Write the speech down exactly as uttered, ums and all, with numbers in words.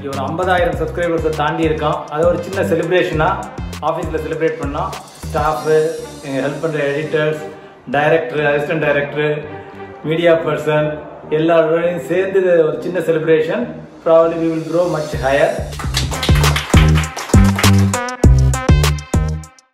இன்னைக்கு ஒரு ஐம்பதாயிரம் சப்ஸ்கிரைபர்ஸை தாண்டி இருக்கோம். அது ஒரு சின்ன செலிப்ரேஷனாக ஆஃபீஸில் செலிப்ரேட் பண்ணோம். ஸ்டாஃபு, எங்கள் ஹெல்ப் பண்ணுற editors, director, assistant director, media person எல்லாரோடையும் சேர்ந்து ஒரு சின்ன celebration. Probably we will grow much higher.